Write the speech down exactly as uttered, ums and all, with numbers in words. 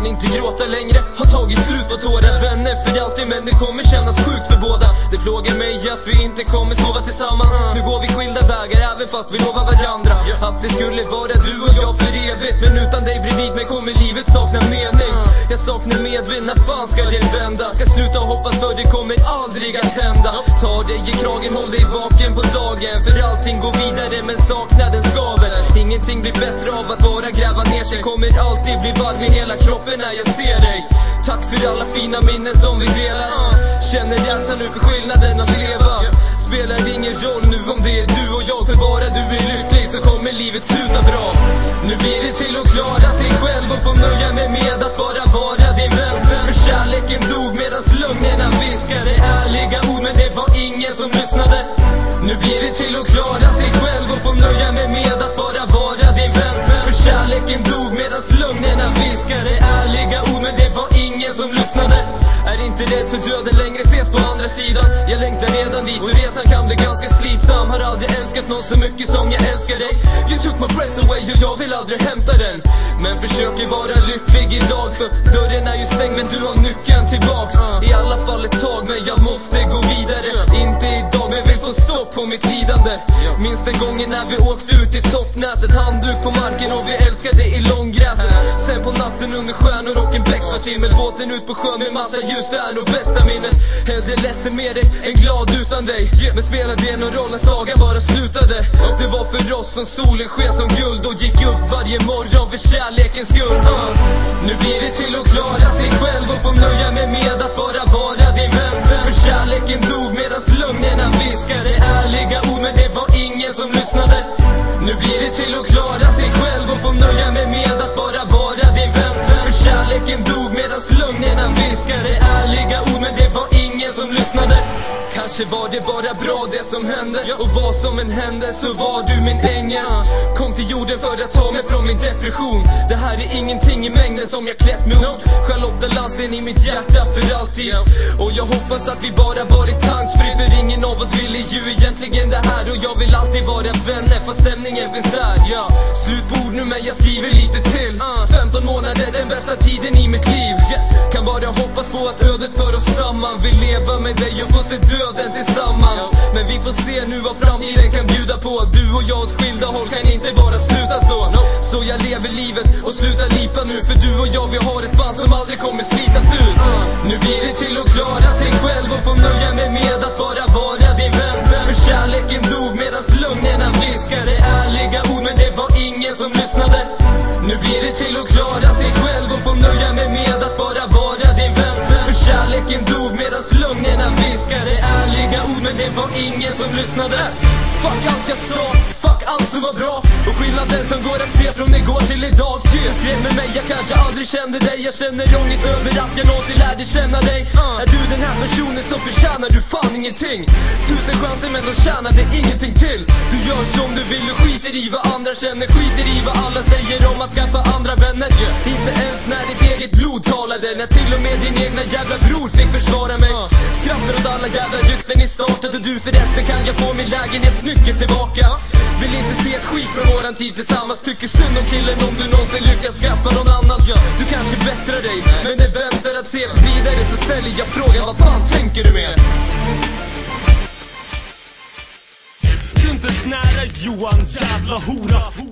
kan inte gråta längre, har tagit slut på tårar. Vänner för alltid, men det kommer kännas sjukt för båda. Det plågar mig att vi inte kommer sova tillsammans. Nu går vi skilda vägar även fast vi lovar varandra att det skulle vara du och jag för evigt. Men utan dig bredvid mig kommer livet sakna mening. Jag saknar medvind, när fan ska det vända? Ska sluta hoppas för det kommer aldrig att hända. Ta dig i kragen, håll dig vaken på dagen. För allting går vidare men saknaden skaver. Ingenting blir bättre av att bara gräva ner sig. Kommer alltid bli varm i hela kroppen när jag ser dig. Tack för alla fina minnen som vi delar. Känner rädsla nu för skillnaden att leva. Spelar ingen roll nu om det är du och jag. För bara du är lycklig så kommer livet sluta bra. Nu blir det till att klara sig själv och få nöja mig med att bara vara din vän. För kärleken dog medans lögnerna viskade ärliga ord, men det var ingen som lyssnade. Nu blir det till att klara sig själv och få nöja mig med att bara vara din vän. För kärleken dog medans lögnerna viskade ärliga ord, men det var ingen som lyssnade. Är inte rädd för döden längre, ses på andra sidan. Jag längtar redan dit och resan kan bli ganska slitsam. Har aldrig älskat någon så mycket som jag älskar dig. You took my breath away och jag vill aldrig hämta den. Men försöker vara lycklig idag, för dörren är ju stängd men du har nyckeln tillbaks. I alla fall ett tag, men jag måste gå vidare. Inte idag men vill få stopp på mitt lidande. Minns den gången när vi åkte ut i toppnäset, handduk på marken och vi älskade i långgräset. Sen på natten under stjärnor och en bläcksvart himmel, båten ut på sjön med massa ljus, det är nog bästa minnet. Hellre ledsen med dig än glad utan dig. Men spelar det någon roll när sagan bara slutade? Det var för oss som solen sken som guld och gick upp varje morgon för kärlekens skull. uh. Nu blir det till att klara sig själv och få nöja mig med att bara vara din vän. För kärleken dog medans lögnerna viskade ärliga ord, men det var ingen som lyssnade. Nu blir det till att klara sig själv och få nöja mig med att bara vara din vän. För kärleken dog medans lögnerna viskade ärliga ord, men det var ingen som lyssnade. Kanske var det bara bra det som hände, och var som en händelse så var du min ängel. Kom till jorden för att ta mig från min depression. Det här är ingenting i mängden som jag klätt mig åt. Charlotta Landsten i mitt hjärta för alltid. Och jag hoppas att vi bara varit handsprit, för ingen av oss ville ju egentligen det här. Och jag vill alltid vara vänner fast stämningen finns där. Ja, slut på ord nu men jag skriver lite till. femton månader, den bästa tiden i mitt liv. Yes. Kan bara hoppas på att ödet för oss samman. Vill leva med dig och få se döden tillsammans. Men vi får se nu vad framtiden kan bjuda på. Du och jag åt skilda håll kan inte bara sluta så. Så jag lever livet och slutar lipa nu. För du och jag, vi har ett band som aldrig kommer slitas ut. Nu blir det till att klara sig själv och få nöja mig med att bara vara din vän. För kärleken dog medans lögnerna viskade ärliga ord, men det var ingen som lyssnade. Nu blir det till att klara sig själv och få nöja mig med att bara vara din vän. För kärleken dog medans lögnerna viskade ärliga ord, men det var ingen som lyssnade. Fuck allt jag sa, fuck allt som var bra. Och skillnaden som går att se från igår till idag. Det skrämmer mig, jag kanske aldrig kände dig. Jag känner ångest över att jag någonsin lärde känna dig. uh. Är du den här personen så förtjänar du fan ingenting. Tusen chanser men de tjänade ingenting till. Du gör som du vill och skiter i vad andra känner. Skiter i vad alla säger om att skaffa andra vänner. yeah. Inte ens när ditt eget blod talade. När till och med din egna jävla bror fick försvara mig. uh. Skrattar åt alla jävla rykten i starten. Och du förresten, kan jag få min lägenhetsnyckel tillbaka? Vill inte se ett skit från våran tid tillsammans. Tycker synd om killen om du någonsin lyckas skaffa någon annan. ja, Du kanske bättrar dig, men det väntar att ses vidare. Så ställer jag frågan, vad fan tänker du med? Inte snära Johan, jävla hora.